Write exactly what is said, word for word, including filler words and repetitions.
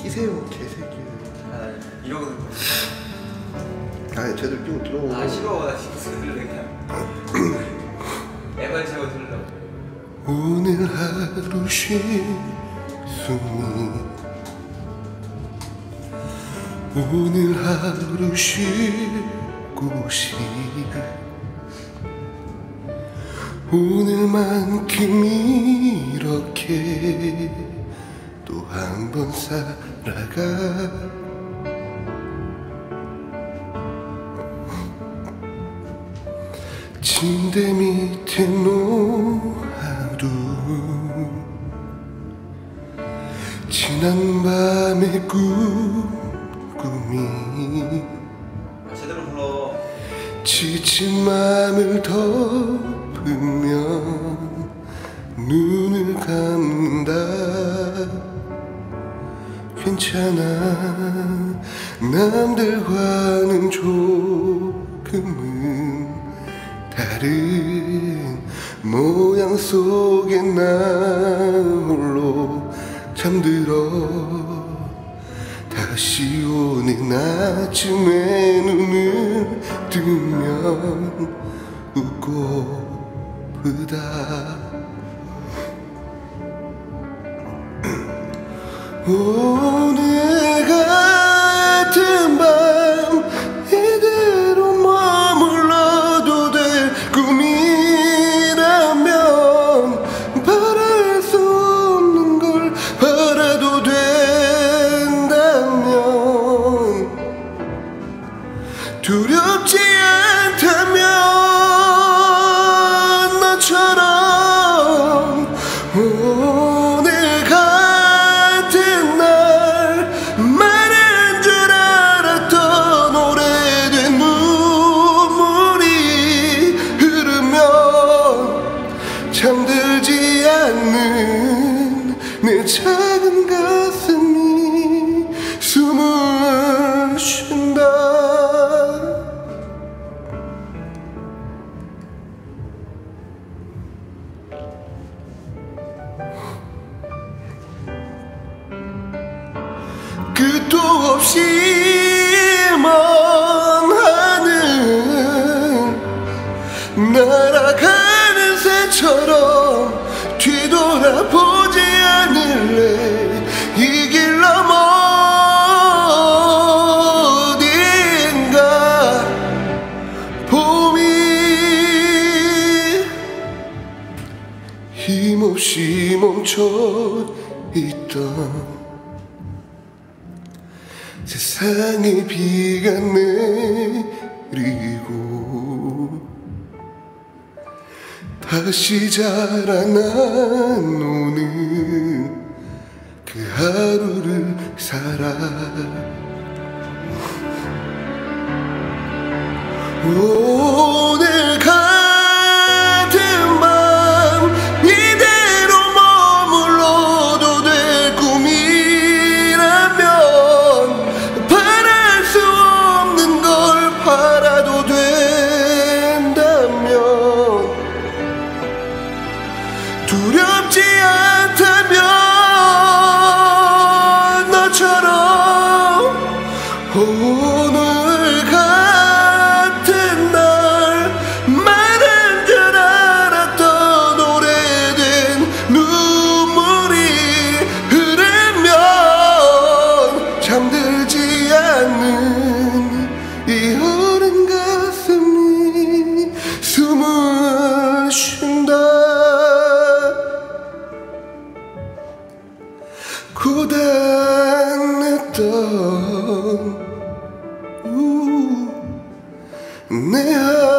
끼세요 개새끼. 아 이러고 아 쟤들 끼고 들어오고. 아 싫어 나 지금 들을래 그냥. 에반 채워 들으려고. 오늘 하루 쉴 숨이 오늘 하루 쉴 곳이 오늘만큼 이렇게 또 한 번 살아가. 침대 밑에 놓아둔 지난 밤의 꿈 꿈이 제대로 불러. 지친 맘을 덮으면 눈을 감는다. 괜찮아 남들과는 조금은 다른 모양 속에 나 홀로 잠들어. 다시 오는 아침에 눈을 뜨면 웃고 보다. 오늘 같은 밤 이대로 머물러도 될 꿈이라면 바랄 수 없는 걸 바라도 된다면 두렵지 않다면 너처럼 오늘 잠들지 않는 내 작은 가슴이 숨을 쉰다. 끝도 없이 먼 하늘 날아가는 새처럼 뒤돌아보지 않을래. 이 길 넘어 어딘가 봄이 힘없이 멈춰 있던 세상에 비가 내리고 다시 자라나노는 그 하루를 살아. 오늘 같은 밤 이대로 머물러도 될 꿈이라면 바랄 수 없는 걸 바라도 된다면 두렵지 않다면 너처럼 오늘 같은 날 많은 줄 알았던 오래된 눈물이 흐르면 잠들지 않는 이 어린 가슴이 숨을 쉰다. 고단했던 내